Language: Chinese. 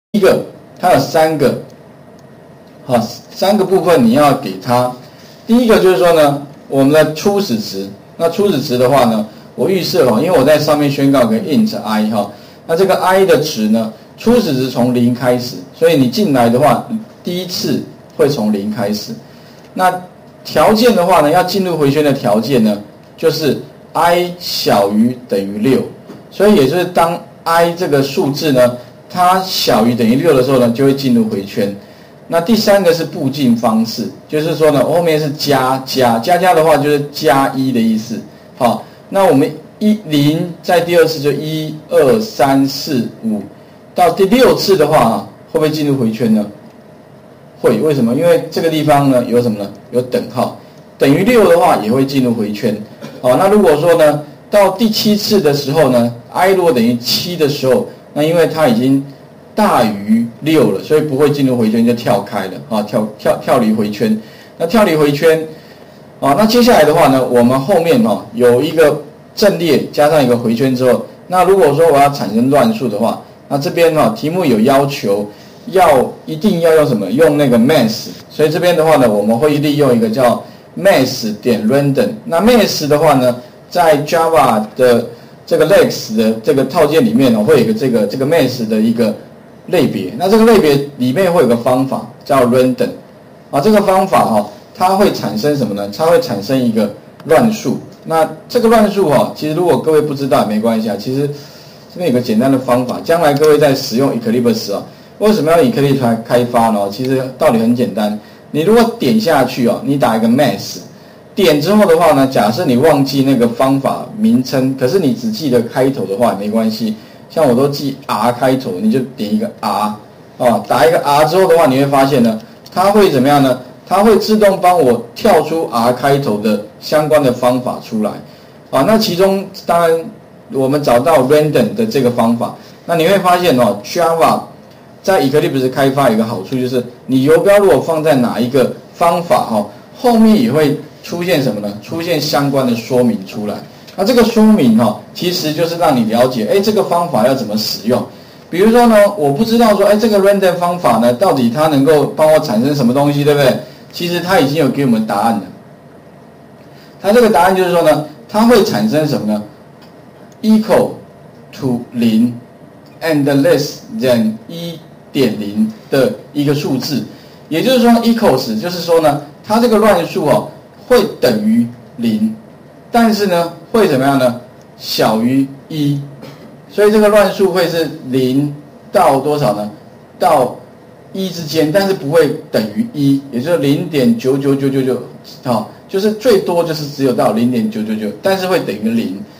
第一个，它有三个，好，3个部分你要给它。第一个就是说呢，我们的初始值。那初始值的话呢，我预设因为我在上面宣告个 int i 那这个 i 的值呢，初始值从0开始，所以你进来的话，第一次会从0开始。那条件的话呢，要进入回圈的条件呢，就是 i 小于等于6，所以也就是当 i 这个数字呢，它小于等于6的时候呢，就会进入回圈。那第3个是步进方式，就是说呢，后面是加的话就是加1的意思。好，那我们0在第2次就1、2、3、4、5，到第6次的话会不会进入回圈呢？会，为什么？因为这个地方呢有什么呢？有等号，等于6的话也会进入回圈。好，那如果说呢，到第7次的时候呢 ，i 如果等于7的时候，那因为它已经大于6了，所以不会进入回圈，就跳开了跳离回圈。那跳离回圈那接下来的话呢，我们后面有一个阵列加上一个回圈之后，那如果说我要产生乱数的话，那这边题目有要求一定要用什么？用那个 mass， 所以这边的话呢，我们会利用一个叫 mass.random。那 mass 的话呢，在 Java 的这个 Lex 的这个套件里面会有一个这个 mass 的一个类别。那这个类别里面会有个方法叫 random 这个方法它会产生什么呢？它会产生一个乱数。那这个乱数其实如果各位不知道也没关系其实这边有个简单的方法，将来各位在使用 Eclipse 为什么要 Eclipse 开发呢？其实道理很简单，你如果点下去你打一个 mass， 点之后的话呢，假设你忘记那个方法名称，可是你只记得开头的话也没关系，像我都记 R 开头，你就点一个 R 打一个 R 之后的话，你会发现呢，它会怎么样呢？它会自动帮我跳出 R 开头的相关的方法出来那其中当然我们找到 random 的这个方法，那你会发现Java 在 Eclipse 开发有一个好处，就是你游标如果放在哪一个方法后面也会出现什么呢？出现相关的说明出来。那这个说明其实就是让你了解这个方法要怎么使用。比如说呢，我不知道说这个 random 方法呢，到底它能够帮我产生什么东西，对不对？其实它已经有给我们答案了。它这个答案就是说呢，它会产生什么呢？ equal to 0 and less than 1.0 的一个数字。也就是说 equals 就是说呢，它这个乱数会等于0，但是呢会怎么样呢？小于1。所以这个乱数会是0到多少呢？到1之间，但是不会等于1，也就是 0.99999，就是最多就是只有到 0.999，但是会等于0。